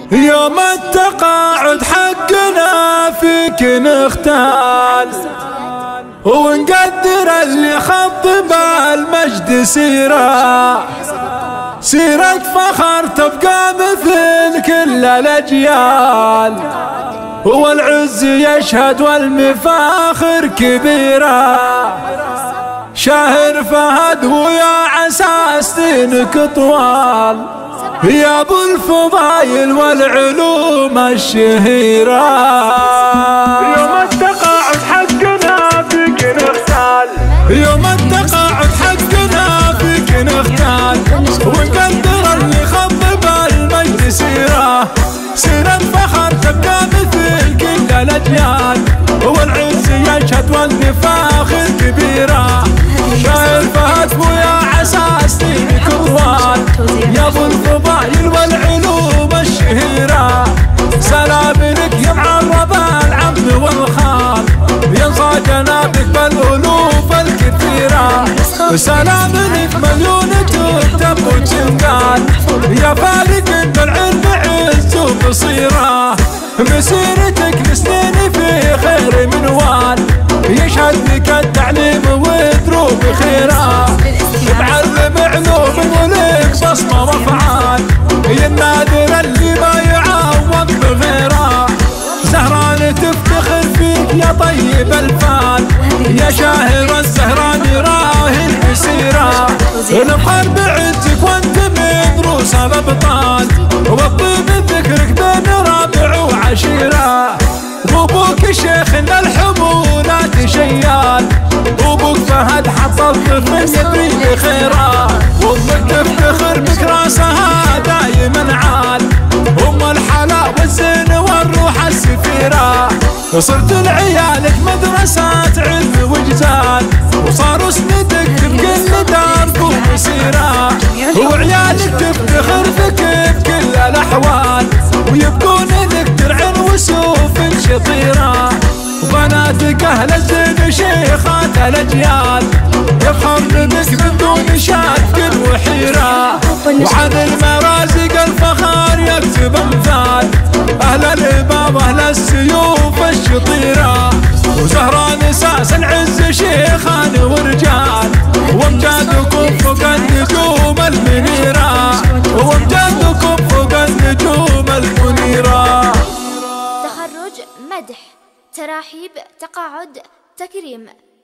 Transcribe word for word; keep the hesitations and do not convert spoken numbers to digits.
يوم التقاعد حقنا فيك نختال، ونقدر اللي خض بالمجد سيرة، سيرة فخر تبقى مثل كل الأجيال، والعز يشهد والمفاخر كبيرة. شاهر فهد ويا عسى سنينك طوال، يا ابو الفضايل والعلوم الشهيرة. يوم التقاعد حقنا فيك نختال، يوم التقاعد حقنا فيك نختال، ونقدر اللي خض بالمجد سيرة، سيرة فخر تبقى مثل كل الأجيال، والعز يشهد والمفاخر كبيرة. شاهر فهد ويا عسى سنينك طوال، يا ابو الفضايل والعلوم الشهيرة. سلام لك يا معرب العم والخال، ينصى جنابك بالألوف الكثيرة. سلام لك مليون تكتب وتنقال، يا فارق بالعلم عز وبصيرة. مسيرتك لسنين في خير منوال، يشهد لك التعليم ودروب خيرة. تعلم علوم ولك بصمة وافعال، يا النادر اللي ما يعوض بغيره. زهران تفتخر فيك يا طيب الفال، يا شاهر الزهران راهن بسيرة. نفخر بعزك وانت من روس الابطال، والطيب ذكرك بين رابع وعشيرة. وابوك شيخنا الحمولات شيال، وابوك فهد حط الطف من يدري خيرا. وامك تفتخر بك راسها دايما عال، ام الحلا والزين والروح السفيرة. صرت لعيالك مدرسات علم وجزال، وصاروا سندك بكل درب ومسيرة. وعيالك تفتخر بك بكل الاحوال، ويبقون لك درع وسوف شطيرة. وبناتك اهل الزين شيخات الاجيال، يفخرن بك من دون شك وحيرة. وعن المرازق الفخار يكتب امثال، اهل الهباب اهل السيوف الشطيرة. وزهران اساس العز شيخان ورجال، وامجادكم فوق النجوم المنيرة، وامجادكم فوق النجوم المنيرة. تخرج، مدح، تراحيب، تقاعد، تكريم.